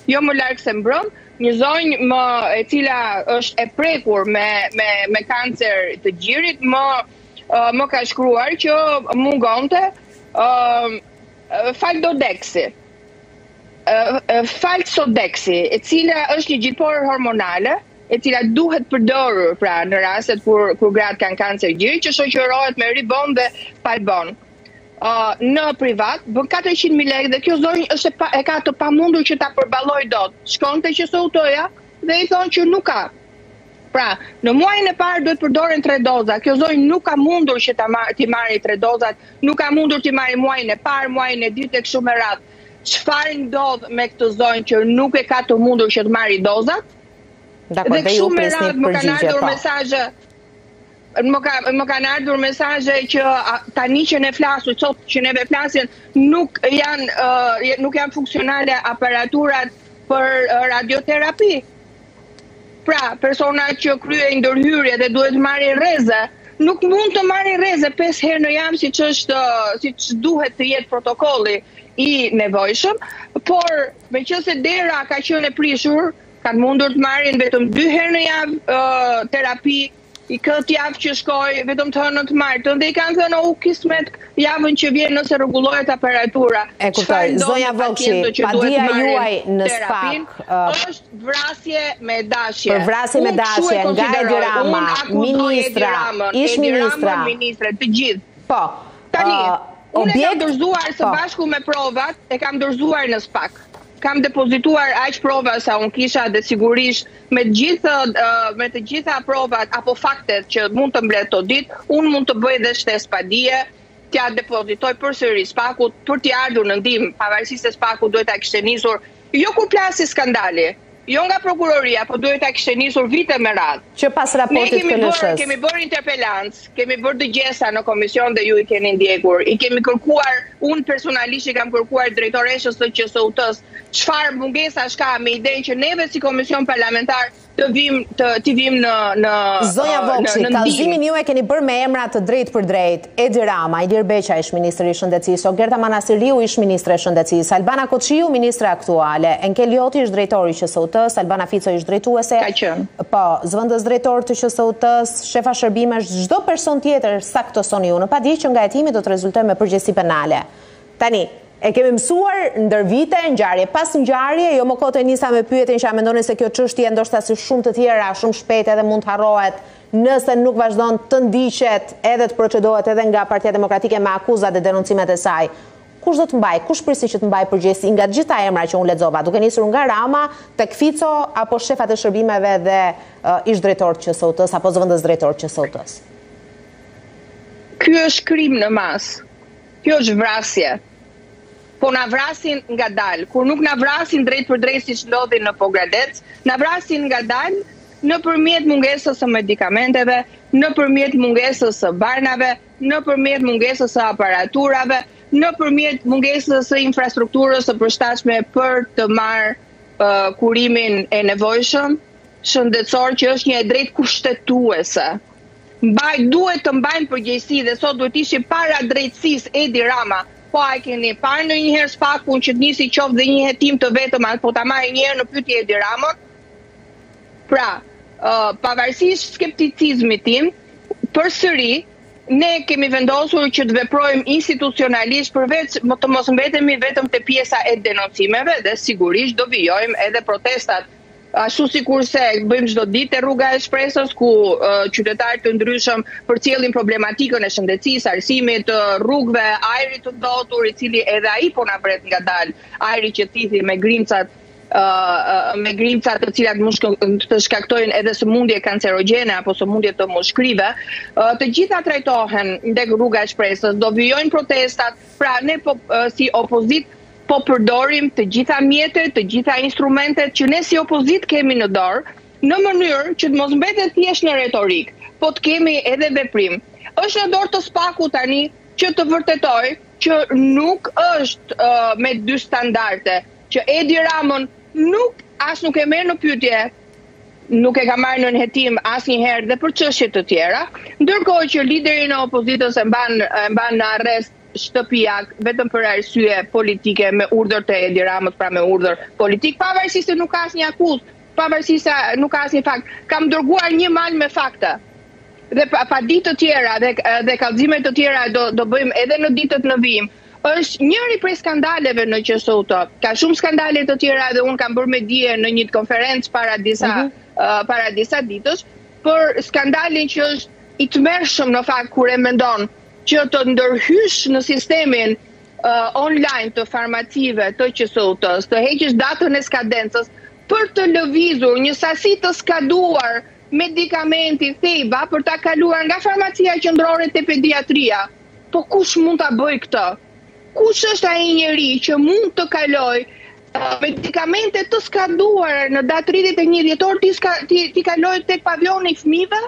jo më larg se mbrëm, një zonjë e cila është e prekur me kancer të gjirit, më ka shkruar që mungonte Falsodeksi, e cila është një gjilpore hormonale, e cila duhet përdorur pra në rastet kur gratë kanë kancer gjiri, që shoqërohet me Ribon dhe Palbon. Në privat, bën 400.000 lekë dhe kjo zonjë e ka të pamundur që ta përballoj dot. Shkonte që SOUT-ja dhe i thonë që nuk ka. Pra, në muajin e parë duhet përdoren 3 doza. Kjo zonjë nuk ka mundur që t'i marrë 3 dozat, nuk ka mundur t'i marrë muajin e parë, muajin e dytë e kështu me radhë. Çfarë ndodh me këtë zonjë që nuk e ka të mundur që të marrë dozat? Dhe kështu me radhë më kanë ardhur mesazhe. Më kanë ardhur mesazhe që tani që ne flasim, sot që neve flasin, nuk janë funksionale aparaturat për radioterapi. Pra, persona që kryejnë ndërhyrje dhe duhet marrin rreze, nuk mund të marrin rreze 5 herë në javë siç duhet të jetë protokolli i nevojshëm, por meqense dera ka qenë e prishur, kanë mundur të marrin vetëm 2 herë në javë terapi. I këtë javë që shkoj, vetëm të hënën të martën, dhe i kanë thënë kismet javën që vjen nëse rregullohet aparatura. E kuptoj, zonja Vokshi, padia juaj në SPAK është vrasje me dashje. Për vrasje me dashje, nga Edi Rama, ministra, ish ministra, të gjithë. Po. Tani, unë e kam dorëzuar së bashku me provat, e kam dorëzuar në SPAK. Kam depozituar aq prova sa unë kisha dhe sigurisht me të gjitha provat apo faktet që mund të mbledh të ditë, unë mund të bëj dhe shtesë padije, t'ja depozitoj përsëri SPAK-ut për t'i ardhur në ndihmë, pavarësisht se SPAK-u duhet ta kishte nisur, jo kur plasi skandali, jo nga prokuroria, po duhet ta kishte nisur vite me radhë. Që pas raportit KLSH-s. Ne kemi bërë interpelancë, kemi bërë dëgjesa në komision dhe ju i keni ndjekur. I kemi kërkuar, unë personalisht i kam kërkuar drejtoreshës së QSUT-s, çfarë mungesash ka me idenë që neve si komision parlamentar të vim në Zonja Vokshi, kallëzimin ju e keni bërë me emra të drejt për drejt. Edi Rama, Ilir Beqa ish ministri i shëndetësisë, Ogerta Manasiriu ish ministre e shëndetësisë, Albana Koçiu ministre aktuale, Enkel Joti ish drejtori i QSUT-s, Albana Fico ish drejtuese. Ka qenë. Po, zëvendës drejtor të QSUT-s, shefa shërbimesh, çdo person tjetër sa këto soni ju, në padje që nga hetimi do të rezultojë me përgjegjësi penale. Tani, e kemi mësuar ndër vite, ngjarje pas ngjarje, jo më kote nisa me pyetjen që a mendoni se kjo çështje ndoshta si shumë të tjera, shumë shpejt edhe mund të harrohet nëse nuk vazhdon të ndiqet edhe të procedohet edhe nga Partia Demokratike me akuzat dhe denoncimet e saj. Kush do të mbaj? Kush prisi që të mbaj përgjegjësi nga të gjitha emra që unë lexova, duke nisur nga Rama tek Fico apo shefat e shërbimeve dhe ish drejtor të QSUT-s apo zëvendës drejtor të QSUT-s? Ky është krim në mas. Kjo është vrasje. Po na vrasin nga dalë, kur nuk na vrasin drejt për drejt si që ndodhi në Pogradec, na vrasin nga dalë nëpërmjet mungesës së medikamenteve, nëpërmjet mungesës së barnave, nëpërmjet mungesës së aparaturave, nëpërmjet mungesës së infrastrukturës së përshtatshme për të marrë kurimin e nevojshëm shëndetësor që është një drejt kushtetuese. Duhet të mbajnë përgjegjësi dhe sot duhet ishim para drejtësisë Edi Rama. Po a keni parë ndonjëherë SPAK-un që të nisi qoftë dhe një hetim të vetëm apo ta marrë një herë në pyetje Edi Ramën? Pra, pavarësisht skepticizmit tim, përsëri ne kemi vendosur që të veprojmë institucionalisht përveç të mos mbetemi vetëm te pjesa e denoncimeve dhe sigurisht do vijojmë edhe protestat. Ashtu sikurse bëjmë çdo ditë te rruga e Shpresës ku qytetarë të ndryshëm përcjellin problematikën e shëndetësisë, arsimit, rrugëve, ajrit të ndotur, i cili edhe ai po na pret ngadalë, ajri që thithi me grimcat të cilat mund të shkaktojnë edhe sëmundje kancerogjene apo sëmundje të mushkrive, të gjitha trajtohen ndeg rruga e Shpresës, do vijojnë protestat, pra ne si opozitë po përdorim të gjitha mjetet, të gjitha instrumentet që ne si opozit kemi në dorë, në mënyrë që të mos mbetet thjesht në retorik, po të kemi edhe veprim. Është në dorë të SPAK-u tani që të vërtetoj që nuk është me 2 standarde, që Edi Ramën nuk e merr në pyetje, nuk e ka marrë në hetim asnjëherë dhe për çështje të tjera, ndërkohë që lideri në opozitës e mban në arrest shtëpiak vetëm për arsye politike me urdhër të Edi Ramës, pra me urdhër politik, pavarësisht se nuk ka asnjë akuzë, pavarësisht se nuk ka asnjë fakt. Kam dërguar një mal me fakte. Dhe pa ditë të tjera dhe kallëzime të tjera do bëjmë edhe në ditët në vijim. Është njëri prej skandaleve në QSUT. Ka shumë skandale të tjera dhe unë kam bërë me dije në një konferencë para disa ditësh, për skandalin që është i tmerrshëm në fakt kur e mendon që të ndërhysh në sistemin online të farmacive të QSUT-s, të heqësh datën e skadencës për të lëvizur një sasi të skaduar medikamenti theba për ta kaluar nga farmacia qendrore te pediatria. Po kush mund ta bëj këtë? Kush është ai njeri që mund të kaloj medikamente të skaduara në datë 31 dhjetor ti kaloj tek pavioni i fëmijëve?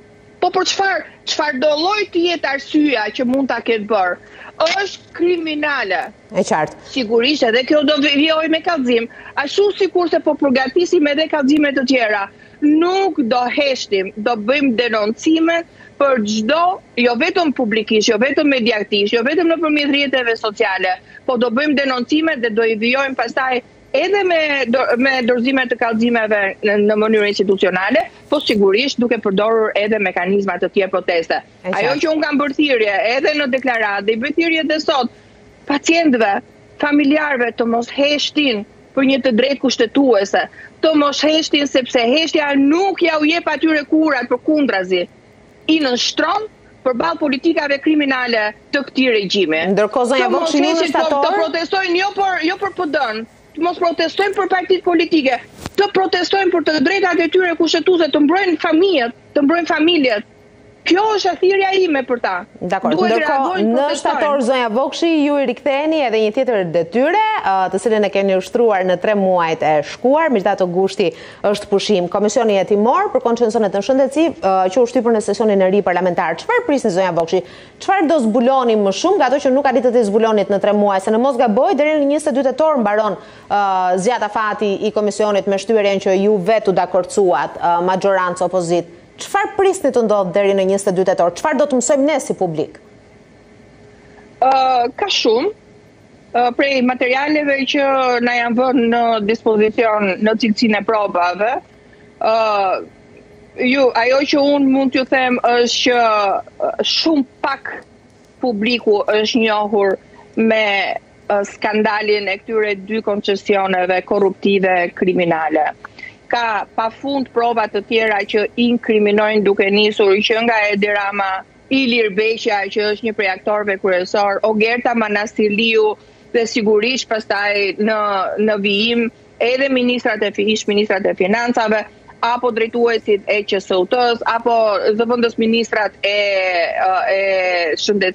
Po për çfarë do lloj të jetë arsyeja që mund ta ketë bërë? Është kriminale. E qartë. Sigurisht edhe kjo do vijojë me kallëzim, ashtu sikurse po përgatisim edhe kallëzime të tjera. Nuk do heshtim, do bëjmë denoncime për çdo, jo vetëm publikisht, jo vetëm mediatisht, jo vetëm nëpërmjet rrjeteve sociale, po do bëjmë denoncime dhe do i vijojmë pastaj edhe me dorëzime të kallëzimeve në mënyrë institucionale, po sigurisht duke përdorur edhe mekanizma të tjerë proteste. Ajo që unë kam bërë thirrje edhe në deklaratë dhe i bëj thirrje edhe sot pacientëve, familjarëve të mos heshtin për një të drejtë kushtetuese, të mos heshtin sepse heshtja nuk ja u jep atyre kurat, përkundrazi i nënshtron përballë politikave kriminale të këtij regjimi. Ndërkohë zonja Vokshi në shtator të protestojnë jo për PD-n, të mos protestojnë për partitë politike, të protestojnë për të drejtat e tyre kushtetuese, të mbrojnë familjet, të mbrojnë familjet. Kjo është thirrja ime për ta. Dakor. Ndërkohë në shtator zonja Vokshi ju i riktheheni edhe një tjetër detyre, të cilën e keni ushtruar në 3 muajt e shkuar, megjithatë gushti është pushim. Komisioni Hetimor për koncensionet në shëndetësi që u shtypur në sesionin e ri parlamentar. Çfarë prisni zonja Vokshi? Çfarë do zbuloni më shumë nga ato që nuk arritët të zbulonit në 3 muaj? Se në mos gaboj deri në 22 tetor mbaron zgjatafati i komisionit me shtyerjen që ju vetë u dakordsuat, majorancë opozit. Çfarë prisni të ndodhë deri në 22 tetor? Çfarë do të mësojmë ne si publik? Ka shumë. Prej materialeve që na janë vënë në dispozicion në cilësinë e probave, ajo që unë mund t'ju them është që shumë pak publiku është njohur me skandalin e këtyre 2 koncesioneve korruptive kriminale. Ka pafund prova të tjera që inkriminojnë duke nisur që nga Edi Rama, Ilir Beqja që është një prej aktorëve kryesor, Ogerta Manastiliu dhe sigurisht pastaj në vijim edhe ministrat e financave, apo drejtuesit e QSUT-s, apo zëvendës ministrat e